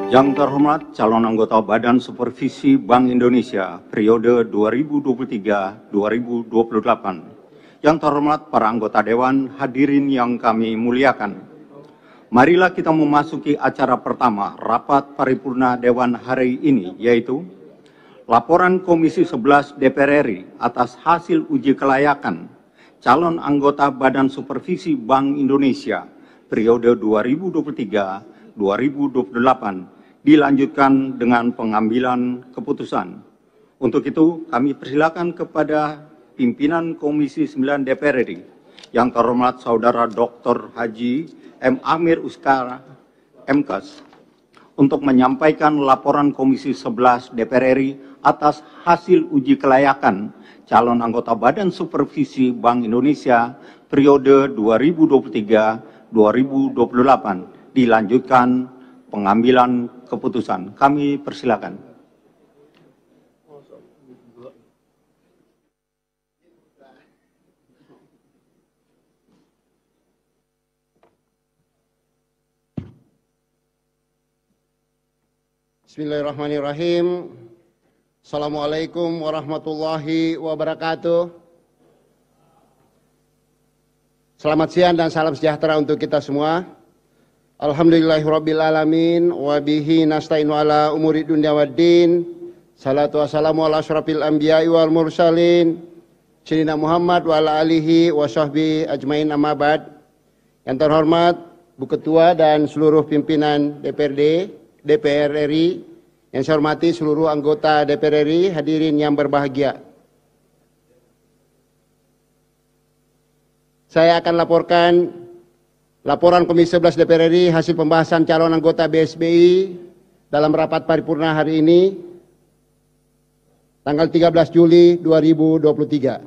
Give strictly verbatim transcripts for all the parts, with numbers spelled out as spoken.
Yang terhormat calon anggota Badan Supervisi Bank Indonesia periode dua ribu dua puluh tiga sampai dua ribu dua puluh delapan. Yang terhormat para anggota Dewan, hadirin yang kami muliakan. Marilah kita memasuki acara pertama rapat paripurna Dewan hari ini, yaitu laporan Komisi sebelas D P R R I atas hasil uji kelayakan calon anggota Badan Supervisi Bank Indonesia periode dua ribu dua puluh tiga sampai dua ribu dua puluh delapan dilanjutkan dengan pengambilan keputusan. Untuk itu, kami persilakan kepada pimpinan Komisi sembilan D P R R I yang terhormat Saudara Doktor Haji M. Amir Uskara, M Kes, untuk menyampaikan laporan Komisi sebelas D P R R I atas hasil uji kelayakan calon anggota Badan Supervisi Bank Indonesia periode dua ribu dua puluh tiga sampai dua ribu dua puluh delapan dilanjutkan pengambilan keputusan. Kami persilakan. Bismillahirrahmanirrahim. Assalamualaikum warahmatullahi wabarakatuh. Selamat siang dan salam sejahtera untuk kita semua. Alhamdulillahirabbil alamin wa bihi nasta'inu ala umuri dunya waddin. Salatu wassalamu ala asyrafil anbiya'i wal mursalin sayyidina Muhammad wa ala alihi wa sahbihi ajmain, amma ba'd. Yang terhormat Bu Ketua dan seluruh pimpinan D P R D, D P R R I, yang saya hormati seluruh anggota D P R R I, hadirin yang berbahagia. Saya akan laporkan laporan Komisi sebelas D P R R I hasil pembahasan calon anggota B S B I dalam rapat paripurna hari ini, tanggal tiga belas Juli dua ribu dua puluh tiga.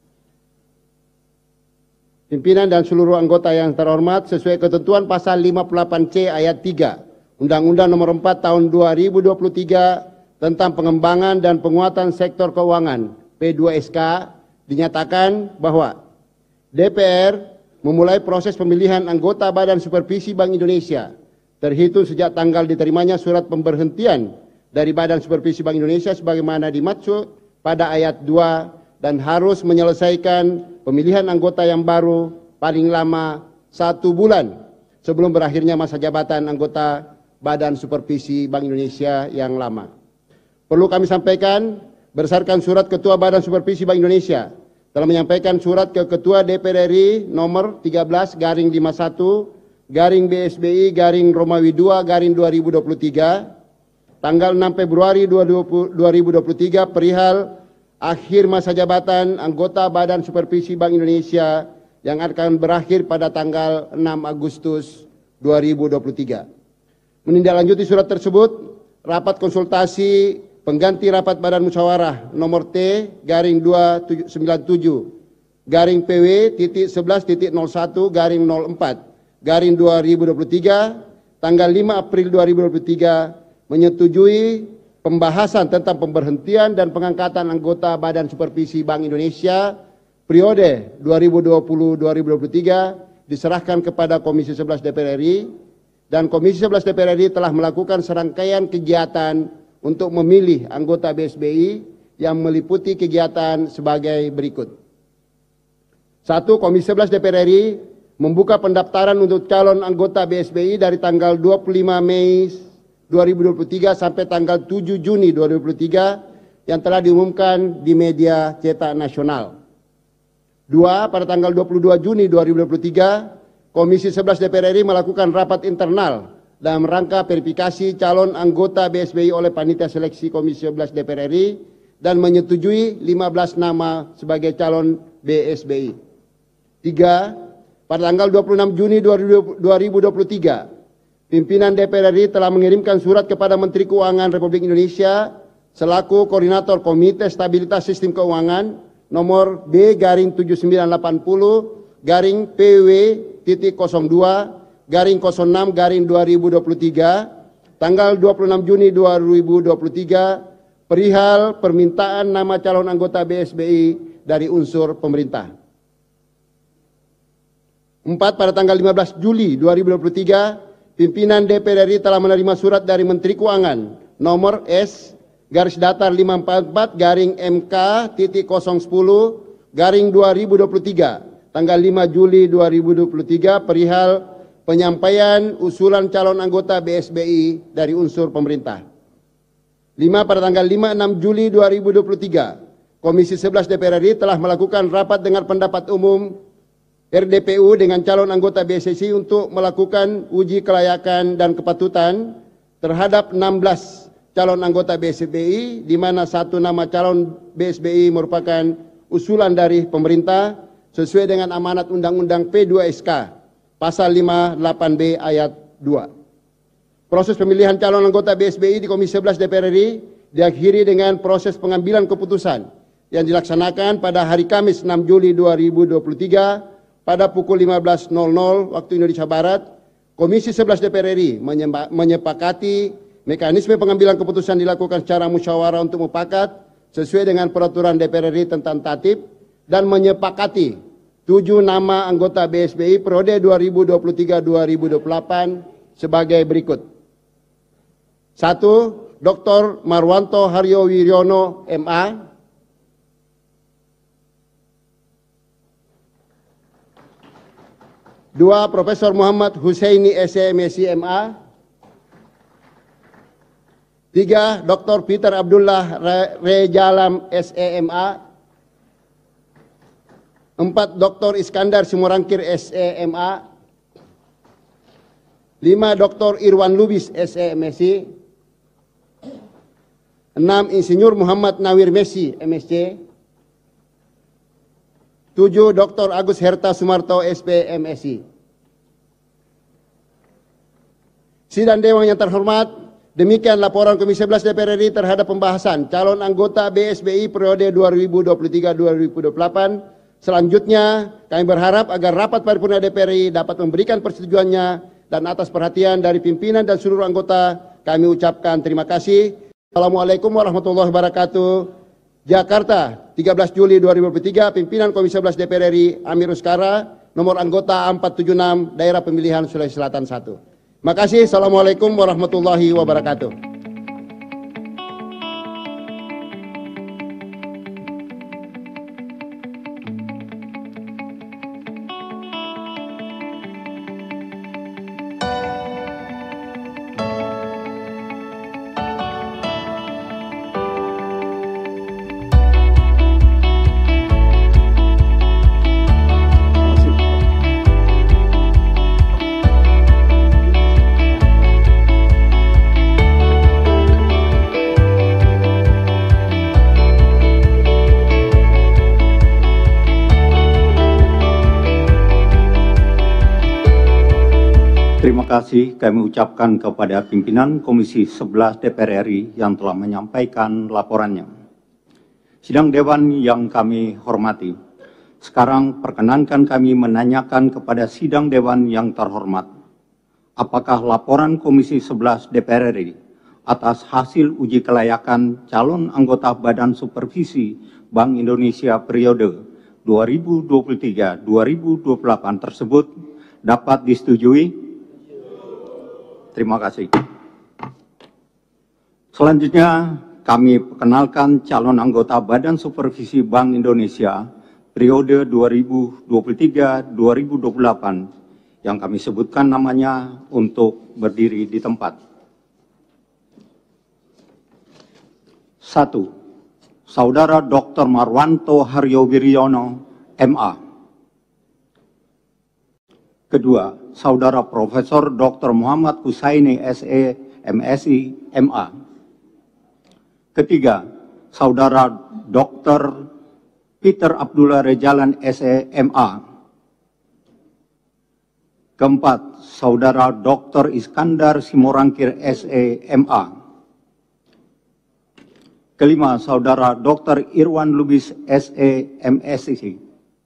Pimpinan dan seluruh anggota yang terhormat, sesuai ketentuan pasal lima puluh delapan C ayat tiga Undang-Undang Nomor empat Tahun dua ribu dua puluh tiga tentang pengembangan dan penguatan sektor keuangan P dua S K, dinyatakan bahwa D P R memulai proses pemilihan anggota Badan Supervisi Bank Indonesia terhitung sejak tanggal diterimanya surat pemberhentian dari Badan Supervisi Bank Indonesia sebagaimana dimaksud pada ayat dua, dan harus menyelesaikan pemilihan anggota yang baru paling lama satu bulan sebelum berakhirnya masa jabatan anggota Badan Supervisi Bank Indonesia yang lama. Perlu kami sampaikan, berdasarkan surat Ketua Badan Supervisi Bank Indonesia telah menyampaikan surat ke Ketua D P R R I nomor tiga belas garing lima puluh satu garing B S B I garing Romawi dua garing dua ribu dua puluh tiga tanggal enam Februari dua ribu dua puluh tiga perihal akhir masa jabatan anggota Badan Supervisi Bank Indonesia yang akan berakhir pada tanggal enam Agustus dua ribu dua puluh tiga. Menindaklanjuti surat tersebut, rapat konsultasi pengganti rapat Badan Musyawarah nomor T garing dua ribu sembilan puluh tujuh garing P W titik sebelas titik nol satu garing nol empat garing dua ribu dua puluh tiga tanggal lima April dua ribu dua puluh tiga menyetujui pembahasan tentang pemberhentian dan pengangkatan anggota Badan Supervisi Bank Indonesia periode dua ribu dua puluh sampai dua ribu dua puluh tiga diserahkan kepada Komisi sebelas D P R R I, dan Komisi sebelas D P R R I telah melakukan serangkaian kegiatan untuk memilih anggota B S B I yang meliputi kegiatan sebagai berikut. Satu, Komisi sebelas D P R R I membuka pendaftaran untuk calon anggota B S B I dari tanggal dua puluh lima Mei dua ribu dua puluh tiga sampai tanggal tujuh Juni dua ribu dua puluh tiga yang telah diumumkan di media cetak nasional. Dua, pada tanggal dua puluh dua Juni dua ribu dua puluh tiga, Komisi sebelas D P R R I melakukan rapat internal dalam rangka verifikasi calon anggota B S B I oleh Panitia Seleksi Komisi sebelas D P R R I dan menyetujui lima belas nama sebagai calon B S B I. Tiga, pada tanggal dua puluh enam Juni dua ribu dua puluh tiga, pimpinan D P R R I telah mengirimkan surat kepada Menteri Keuangan Republik Indonesia selaku Koordinator Komite Stabilitas Sistem Keuangan nomor B garing tujuh sembilan delapan nol garing P W titik nol dua garing nol enam garing dua ribu dua puluh tiga tanggal dua puluh enam Juni dua ribu dua puluh tiga perihal permintaan nama calon anggota B S B I dari unsur pemerintah. Empat, pada tanggal lima belas Juli dua ribu dua puluh tiga, pimpinan D P R R I telah menerima surat dari Menteri Keuangan nomor S garis datar lima ratus empat puluh empat garing M K titik nol sepuluh garing dua ribu dua puluh tiga tanggal lima Juli dua ribu dua puluh tiga perihal penyampaian usulan calon anggota B S B I dari unsur pemerintah. lima Pada tanggal lima enam Juli dua ribu dua puluh tiga, Komisi sebelas D P R R I telah melakukan rapat dengar pendapat umum R D P U dengan calon anggota B S S I untuk melakukan uji kelayakan dan kepatutan terhadap enam belas calon anggota B S B I, di mana satu nama calon B S B I merupakan usulan dari pemerintah sesuai dengan amanat Undang-Undang P dua S K pasal lima puluh delapan B ayat dua. Proses pemilihan calon anggota B S B I di Komisi sebelas D P R R I diakhiri dengan proses pengambilan keputusan yang dilaksanakan pada hari Kamis enam Juli dua ribu dua puluh tiga pada pukul lima belas waktu Indonesia Barat. Komisi sebelas D P R R I menyepakati mekanisme pengambilan keputusan dilakukan secara musyawarah untuk mufakat sesuai dengan peraturan D P R R I tentang tatib dan menyepakati tujuh nama anggota B S B I periode dua ribu dua puluh tiga sampai dua ribu dua puluh delapan sebagai berikut. Satu, Doktor Marwanto Haryo Wiryono M A. Dua, Profesor Muhammad Husaini S E M Si M A. Tiga, Doktor Peter Abdullah Rejalam S E M A. Empat, Doktor Iskandar Simorangkir S E M A. Lima, Doktor Irwan Lubis S E M Si. Enam, Insinyur Muhammad Nawir Messi M Si. Tujuh, Doktor Agus Herta Sumarto S P M Si. Sidang Dewan yang terhormat, demikian laporan Komisi sebelas D P R R I terhadap pembahasan calon anggota B S B I periode dua ribu dua puluh tiga sampai dua ribu dua puluh delapan. Selanjutnya, kami berharap agar rapat paripurna D P R R I dapat memberikan persetujuannya dan atas perhatian dari pimpinan dan seluruh anggota, kami ucapkan terima kasih. Assalamualaikum warahmatullahi wabarakatuh. Jakarta, tiga belas Juli dua ribu dua puluh tiga, pimpinan Komisi sebelas D P R R I, Amir Uskara, nomor anggota empat tujuh enam, Daerah Pemilihan Sulawesi Selatan satu. Terima kasih. Assalamualaikum warahmatullahi wabarakatuh. Terima kasih kami ucapkan kepada pimpinan Komisi sebelas D P R R I yang telah menyampaikan laporannya. Sidang Dewan yang kami hormati, sekarang perkenankan kami menanyakan kepada Sidang Dewan yang terhormat, apakah laporan Komisi sebelas D P R R I atas hasil uji kelayakan calon anggota Badan Supervisi Bank Indonesia periode dua ribu dua puluh tiga sampai dua ribu dua puluh delapan tersebut dapat disetujui? Terima kasih. Selanjutnya, kami perkenalkan calon anggota Badan Supervisi Bank Indonesia periode dua ribu dua puluh tiga sampai dua ribu dua puluh delapan yang kami sebutkan namanya untuk berdiri di tempat. Satu, Saudara Doktor Marwanto Haryo Wiryono M A. Kedua, Saudara Profesor Doktor Muhammad Husaini S E M Si M A. Ketiga, Saudara Doktor Peter Abdullah Rejalan S E M A. Keempat, Saudara Doktor Iskandar Simorangkir S E M A. Kelima, Saudara Doktor Irwan Lubis S E M Si.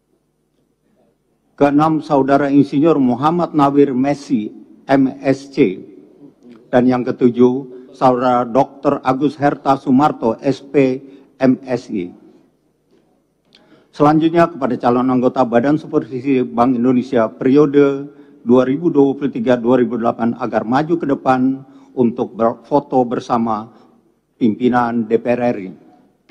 Keenam, Saudara Insinyur Muhammad Nawir Messi M Si. Dan yang ketujuh, Saudara Doktor Agus Herta Sumarto S P M Si. Selanjutnya kepada calon anggota Badan Supervisi Bank Indonesia periode dua ribu dua puluh tiga sampai dua ribu dua puluh delapan agar maju ke depan untuk berfoto bersama pimpinan D P R R I.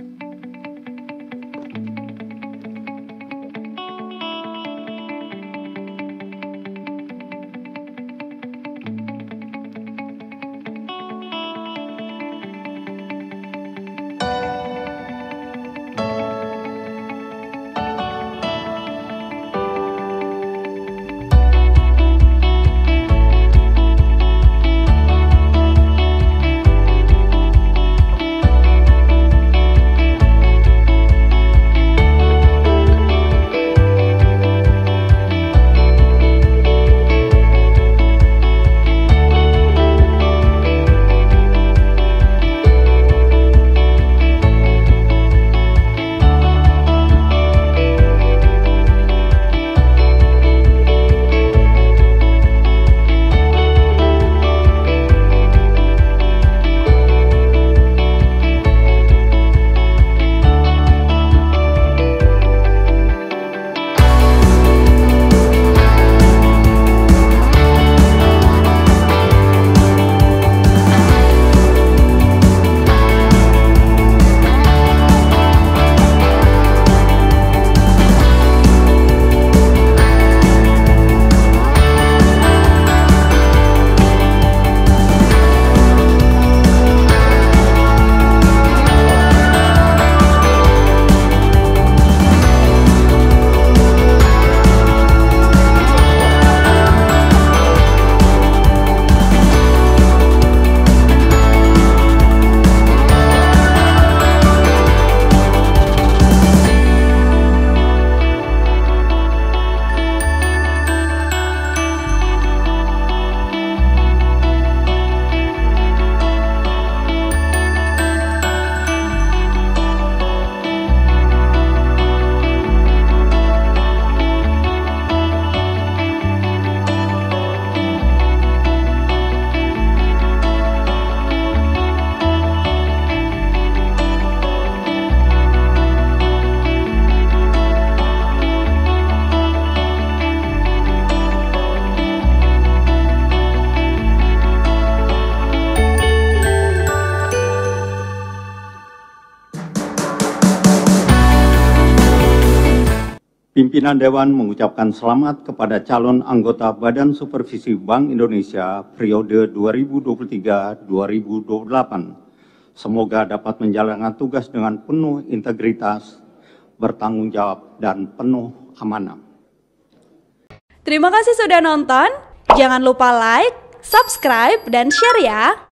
Pimpinan Dewan mengucapkan selamat kepada calon anggota Badan Supervisi Bank Indonesia periode dua ribu dua puluh tiga sampai dua ribu dua puluh delapan. Semoga dapat menjalankan tugas dengan penuh integritas, bertanggung jawab, dan penuh amanah. Terima kasih sudah nonton. Jangan lupa like, subscribe, dan share ya.